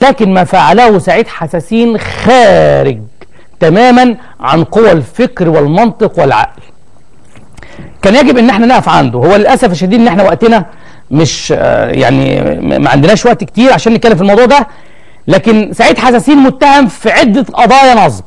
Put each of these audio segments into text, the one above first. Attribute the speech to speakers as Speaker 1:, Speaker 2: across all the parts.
Speaker 1: لكن ما فعله سعيد حساسين خارج تماما عن قوى الفكر والمنطق والعقل. كان يجب ان احنا نقف عنده. هو للاسف الشديد ان احنا وقتنا مش يعني ما عندناش وقت كتير عشان نتكلم في الموضوع ده، لكن سعيد حساسين متهم في عدة قضايا نصب،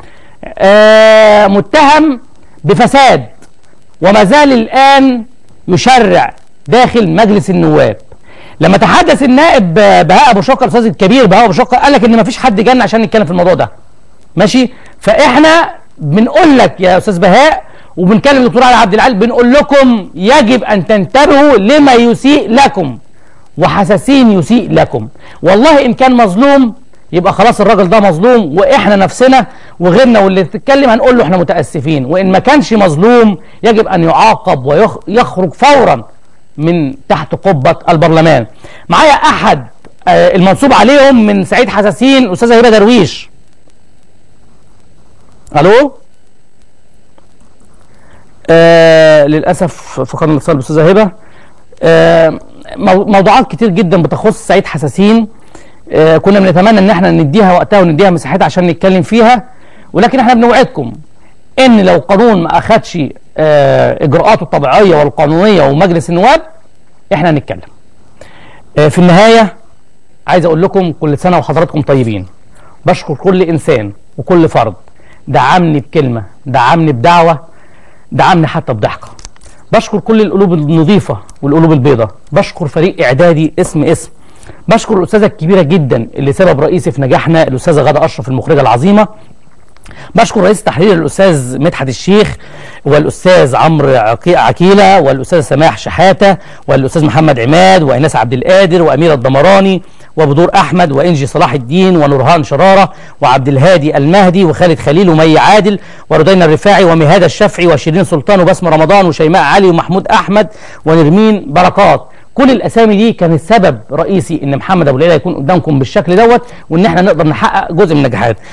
Speaker 1: متهم بفساد، وما زال الآن يشرع داخل مجلس النواب. لما تحدث النائب بهاء ابو شقه، الاستاذ الكبير بهاء ابو شقه، قال لك ان ما فيش حد جانا عشان نتكلم في الموضوع ده. ماشي؟ فاحنا بنقول لك يا استاذ بهاء، وبنكلم الدكتور علي عبد العال، بنقول لكم يجب ان تنتبهوا لما يسيء لكم، وحساسين يسيء لكم. والله ان كان مظلوم يبقى خلاص الراجل ده مظلوم، واحنا نفسنا وغيرنا واللي تتكلم هنقول له احنا متاسفين. وان ما كانش مظلوم يجب ان يعاقب ويخرج فورا من تحت قبه البرلمان. معايا احد المنصوب عليهم من سعيد حساسين، الاستاذه هبه درويش. الو. للاسف فقدنا الاتصال بالاستاذه هبه. موضوعات كتير جدا بتخص سعيد حساسين، كنا بنتمنى ان احنا نديها وقتها ونديها مساحتها عشان نتكلم فيها، ولكن احنا بنوعدكم ان لو قانون ما اخدش اجراءاته الطبيعيه والقانونيه ومجلس النواب احنا هنتكلم. في النهايه عايز اقول لكم كل سنه وحضراتكم طيبين. بشكر كل انسان وكل فرد دعمني بكلمه، دعمني بدعوه، دعمني حتى بضحكه. بشكر كل القلوب النظيفه والقلوب البيضاء. بشكر فريق اعدادي اسم بشكر الاستاذه الكبيره جدا اللي سبب رئيسي في نجاحنا، الاستاذه غاده اشرف المخرجه العظيمه. بشكر رئيس التحرير الاستاذ مدحت الشيخ، والاستاذ عمرو عكيله، والاستاذ سماح شحاته، والاستاذ محمد عماد، وايناس عبد القادر، واميره الدمراني، وبدور احمد، وانجي صلاح الدين، ونورهان شراره، وعبد الهادي المهدي، وخالد خليل، ومي عادل، وردينا الرفاعي، ومهاده الشافعي، وشيرين سلطان، وبسمه رمضان، وشيماء علي، ومحمود احمد، ونرمين بركات. كل الاسامي دي كانت سبب رئيسي ان محمد ابو العلا يكون قدامكم بالشكل دوت، وان احنا نقدر نحقق جزء من النجاحات.